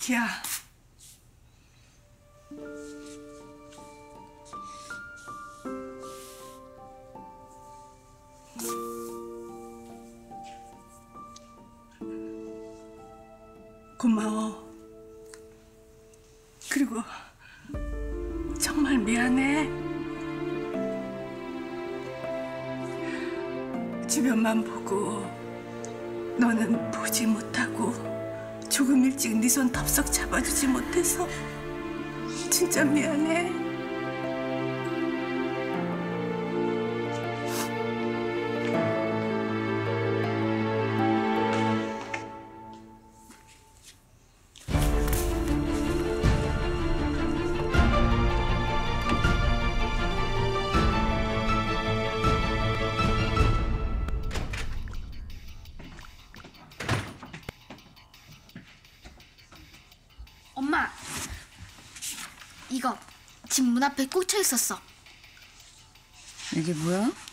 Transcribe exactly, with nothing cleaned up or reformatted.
자기야. 고마워. 그리고 정말 미안해. 주변만 보고 너는 보지 못하고 조금 일찍 네 손 덥석 잡아주지 못해서 진짜 미안해. 엄마, 이거 집 문 앞에 꽂혀 있었어. 이게 뭐야?